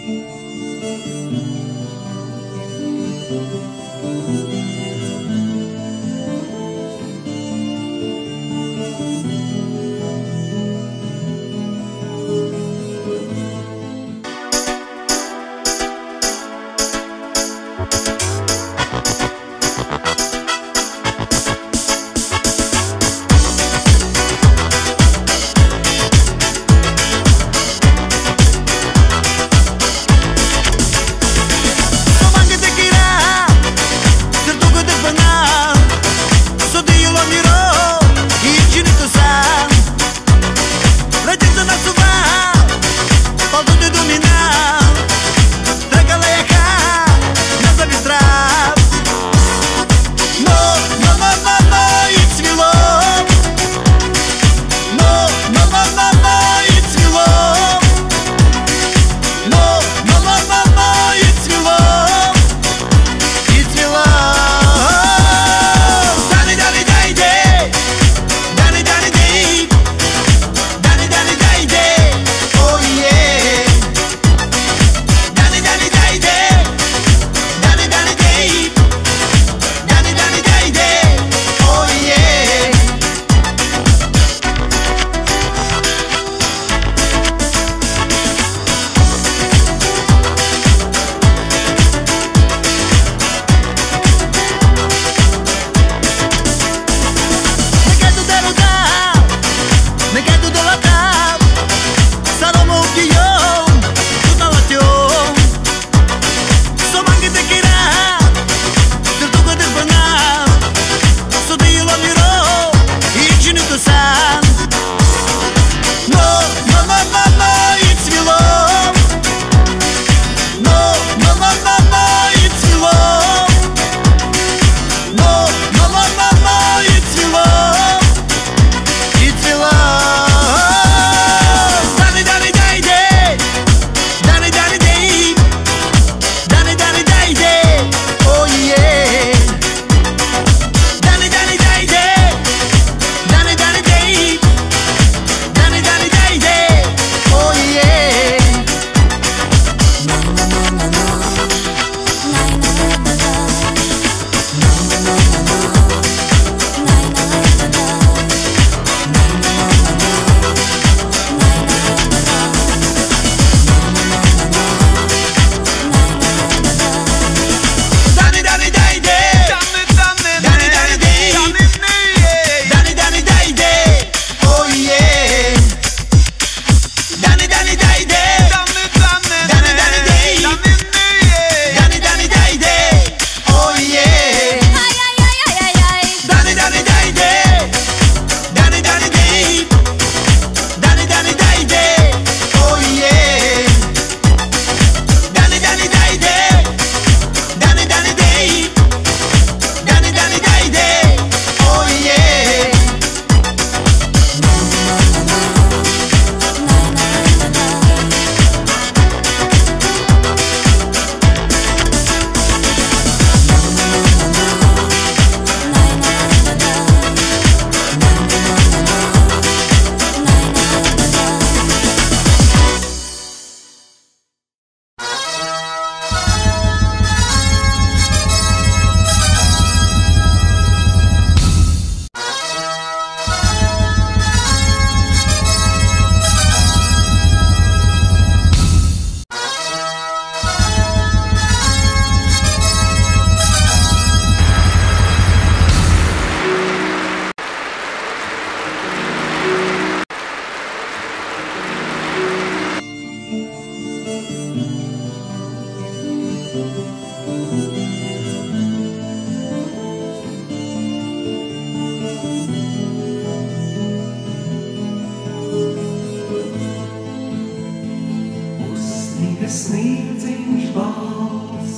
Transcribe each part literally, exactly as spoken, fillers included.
sniedziņš balts,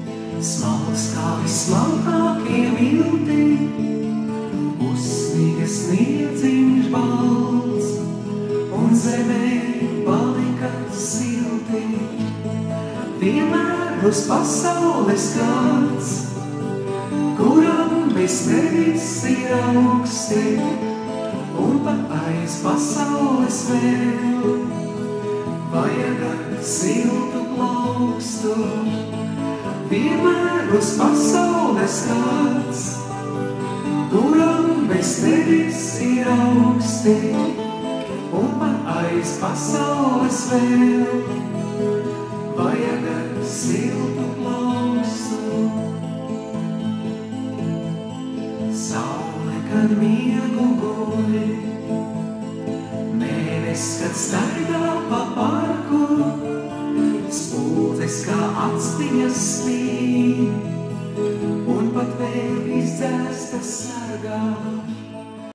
smalks kā vismalkākie milti. Uzsniga sniedziņš balts, un zemē palika silti. Vienmēr uz pasaules kāds, kuram bez tevis ir augsti, un pat aiz pasaules vēl Vajaga siltu plaukstu, vienmēr uz pasaules kāds, kuram bez tevis ir augsti, un man aiz pasaules vēl. Vajaga siltu plaukstu. Saule, kad miegu guļ, mēnes, kad staigā pa parku, spuldzes kā actiņas spīd.